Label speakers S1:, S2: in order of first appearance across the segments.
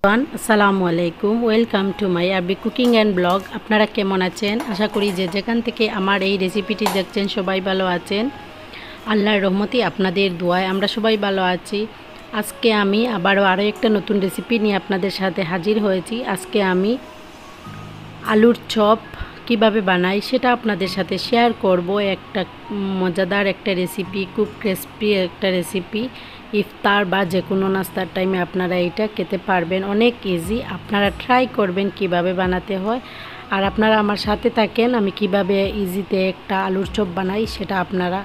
S1: আসসালামু আলাইকুম, welcome to my আরবি কুকিং অ্যান্ড ব্লগ। আপনারা কেমন আছেন? আশা করি যে যেখান থেকে আমার এই রেসিপিটি দেখছেন সবাই ভালো আছেন। আল্লাহর রহমতে আপনাদের দোয়ায় আমরা সবাই ভালো আছি। আজকে আমি আরও একটা নতুন রেসিপি নিয়ে আপনাদের সাথে হাজির হয়েছি। আজকে আমি আলুর চপ কিভাবে বানাই সেটা আপনাদের সাথে শেয়ার করব। একটা মজাদার একটা রেসিপি, খুব ক্রিস্পি একটা রেসিপি। ইফতার বা যে কোনো নাস্তার টাইমে আপনারা এটা খেতে পারবেন, অনেক ইজি। আপনারা ট্রাই করবেন কিভাবে বানাতে হয়, আর আপনারা আমার সাথে থাকেন আমি কিভাবে ইজিতে একটা আলুর চপ বানাই সেটা আপনারা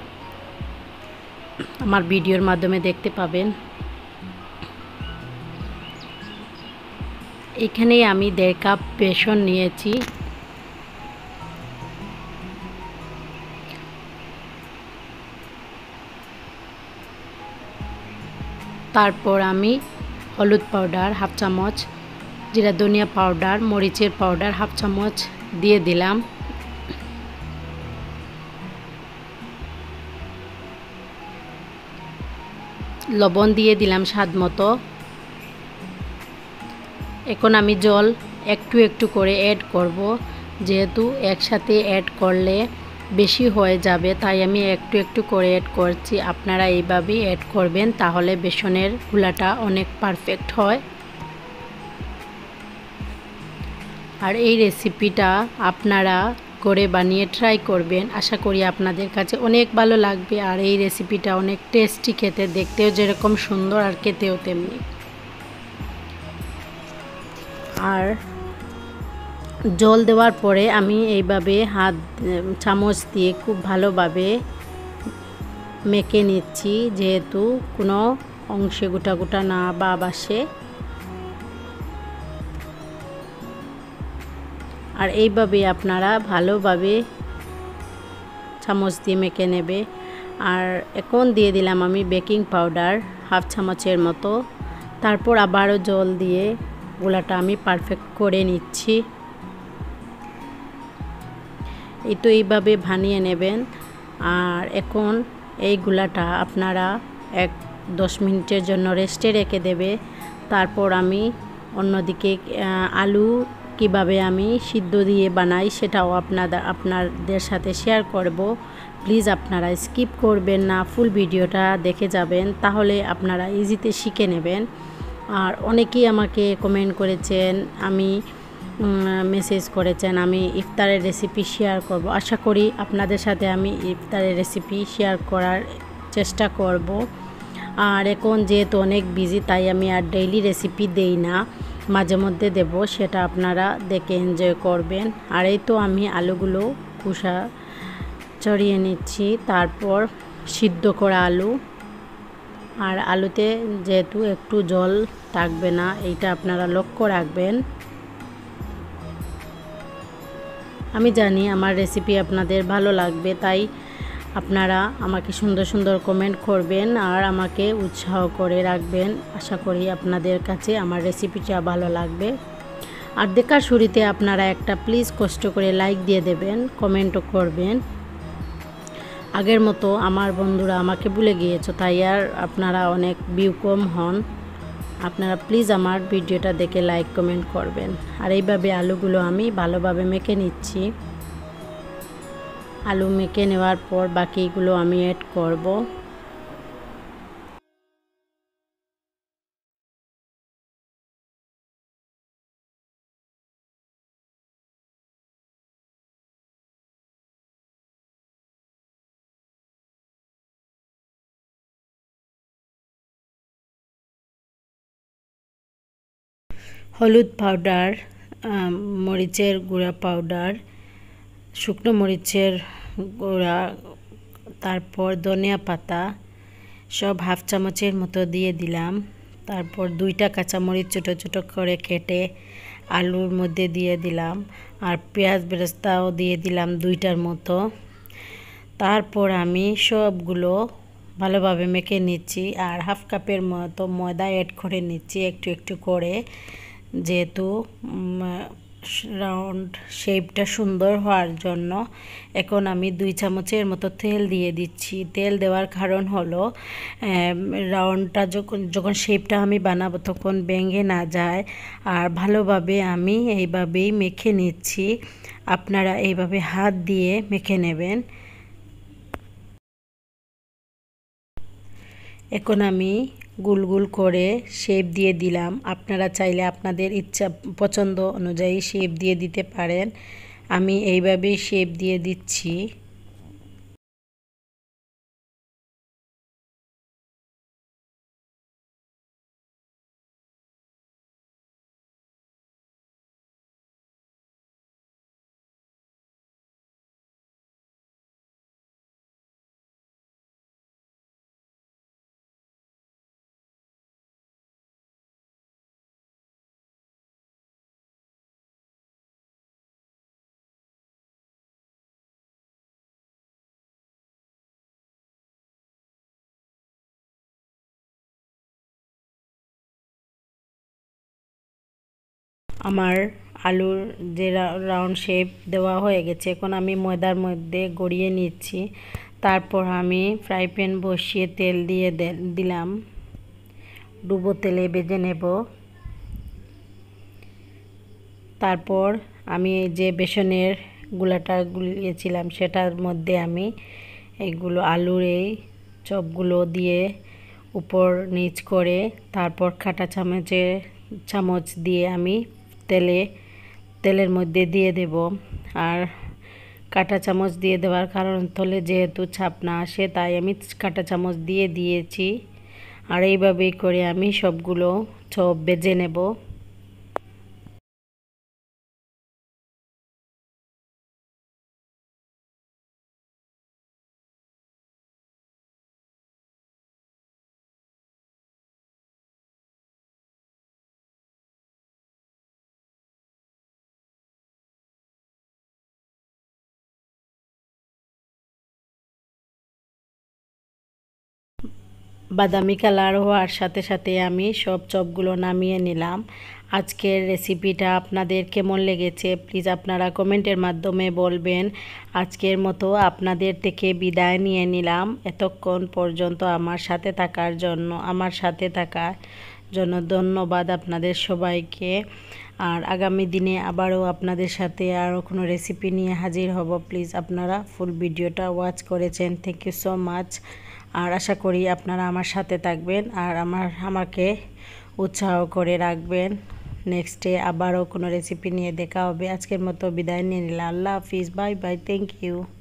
S1: আমার ভিডিওর মাধ্যমে দেখতে পাবেন। এখানে আমি 1.5 কাপ বেসন নিয়েছি। তারপর আমি হলুদ পাউডার 1/2 চামচ, জিরা ধনিয়া পাউডার, মরিচের পাউডার 1/2 চামচ দিয়ে দিলাম। লবণ দিয়ে দিলাম স্বাদ মতো। এখন আমি জল একটু একটু করে অ্যাড করব, যেহেতু একসাথে অ্যাড করলে বেশি হয়ে যাবে, তাই আমি একটু একটু করে অ্যাড করছি। আপনারা এইভাবেই অ্যাড করবেন, তাহলে বেসনের গুলাটা অনেক পারফেক্ট হয়। আর এই রেসিপিটা আপনারা করে বানিয়ে ট্রাই করবেন, আশা করি আপনাদের কাছে অনেক ভালো লাগবে। আর এই রেসিপিটা অনেক টেস্টি খেতে, দেখতেও যেরকম সুন্দর আর খেতেও তেমনি। আর জল দেওয়ার পরে আমি এইভাবে চামচ দিয়ে খুব ভালোভাবে মেখে নিচ্ছি, যেহেতু কোনো অংশে গোটা গোটা না বা বাসে। আর এইভাবে আপনারা ভালোভাবে চামচ দিয়ে মেখে নেবে। আর এখন দিয়ে দিলাম আমি বেকিং পাউডার 1/2 চামচের মতো। তারপর আবারও জল দিয়ে গোলাটা আমি পারফেক্ট করে নিচ্ছি। এই তো এইভাবে বানিয়ে নেবেন। আর এখন এই গোলাটা আপনারা 10 মিনিটের জন্য রেস্টে রেখে দেবে। তারপর আমি অন্যদিকে আলু কিভাবে আমি সিদ্ধ দিয়ে বানাই সেটাও আপনাদের সাথে শেয়ার করব। প্লিজ আপনারা স্কিপ করবেন না, ফুল ভিডিওটা দেখে যাবেন, তাহলে আপনারা ইজিতে শিখে নেবেন। আর অনেকেই আমাকে কমেন্ট করেছেন, মেসেজ করেছেন আমি ইফতারের রেসিপি শেয়ার করব। আশা করি আপনাদের সাথে আমি ইফতারের রেসিপি শেয়ার করার চেষ্টা করব। আর এখন যেহেতু অনেক বিজি, তাই আমি আর ডেইলি রেসিপি দেই না, মাঝে মধ্যে দেব, সেটা আপনারা দেখে এনজয় করবেন। আর এই তো আমি আলুগুলো খোসা ছড়িয়ে নিচ্ছি, তারপর সিদ্ধ করা আলু। আর আলুতে যেহেতু একটু জল থাকবে না, এইটা আপনারা লক্ষ্য রাখবেন। আমি জানি আমার রেসিপি আপনাদের ভালো লাগবে, তাই আপনারা আমাকে সুন্দর সুন্দর কমেন্ট করবেন আর আমাকে উৎসাহ করে রাখবেন। আশা করি আপনাদের কাছে আমার রেসিপিটা ভালো লাগবে। আর দেখার শুরুতে আপনারা একটা প্লিজ কষ্ট করে লাইক দিয়ে দেবেন, কমেন্টও করবেন। আগের মতো আমার বন্ধুরা আমাকে ভুলে গিয়েছো, তাই আর আপনারা অনেক ভিউ কম হন। আপনারা প্লিজ আমার ভিডিওটা দেখে লাইক কমেন্ট করবেন। আর এইভাবে আলুগুলো আমি ভালোভাবে মেখে নিচ্ছি। আলু মেখে নেওয়ার পর বাকিগুলো আমি অ্যাড করব। হলুদ পাউডার, মরিচের গুঁড়া পাউডার, শুকনো মরিচের গুঁড়া, তারপর ধনিয়া পাতা সব 1/2 চামচের মতো দিয়ে দিলাম। তারপর 2টা কাঁচামরিচ ছোটো ছোটো করে কেটে আলুর মধ্যে দিয়ে দিলাম। আর পেঁয়াজ বেরেস্তাও দিয়ে দিলাম 2টার মতো। তারপর আমি সবগুলো ভালোভাবে মেখে নিচ্ছি। আর 1/2 কাপের মতো ময়দা অ্যাড করে নিচ্ছি একটু একটু করে, যেহেতু রাউন্ড শেপটা সুন্দর হওয়ার জন্য এখন আমি 2 চামচের মতো তেল দিয়ে দিচ্ছি। তেল দেওয়ার কারণ হলো রাউন্ডটা যখন শেপটা আমি বানাবো তখন ভেঙে না যায়। আর ভালোভাবে আমি এইভাবেই মেখে নিচ্ছি। আপনারা এইভাবে হাত দিয়ে মেখে নেবেন। এখন আমি গোল গোল করে শেপ দিয়ে দিলাম। আপনারা চাইলে আপনাদের ইচ্ছা পছন্দ অনুযায়ী শেপ দিয়ে দিতে পারেন। আমি এইভাবেই শেপ দিয়ে দিচ্ছি। আমার আলুর যে রাউন্ড শেপ দেওয়া হয়ে গেছে, এখন আমি ময়দার মধ্যে গড়িয়ে নিচ্ছি। তারপর আমি ফ্রাই প্যান বসিয়ে তেল দিয়ে দিলাম। ডুবো তেলে ভেজে নেব। তারপর আমি যে বেসনের গুলাটা গুলিয়েছিলাম সেটার মধ্যে আমি এইগুলো আলুর এই চপগুলো দিয়ে উপর নিচ করে তারপর কাঁটা চামচ দিয়ে আমি তেলের মধ্যে দিয়ে দেব। আর কাঁটা চামচ দিয়ে দেওয়ার কারণ হলো যেহেতু ছাপ না আসে তাই আমি কাঁটা চামচ দিয়ে দিয়েছি। আর এইভাবেই করে আমি সবগুলো চপ ভেজে নেব। বাদামি কালার হওয়ার সাথে সাথে আমি সব চপগুলো নামিয়ে নিলাম। আজকের রেসিপিটা আপনাদের কেমন লেগেছে প্লিজ আপনারা কমেন্টের মাধ্যমে বলবেন। আজকের মতো আপনাদের থেকে বিদায় নিয়ে নিলাম। এতক্ষণ পর্যন্ত আমার সাথে থাকার জন্য ধন্যবাদ আপনাদের সবাইকে। আর আগামী দিনে আবারও আপনাদের সাথে আরও কোনো রেসিপি নিয়ে হাজির হব। প্লিজ আপনারা ফুল ভিডিওটা ওয়াচ করেছেন, থ্যাংক ইউ সো মাচ। আর আশা করি আপনারা আমার সাথে থাকবেন আর আমাকে উৎসাহ করে রাখবেন। নেক্সটে আবারও কোনো রেসিপি নিয়ে দেখা হবে। আজকের মতো বিদায় নিয়ে নিলাম। আল্লাহ হাফিজ, বাই বাই, থ্যাংক ইউ।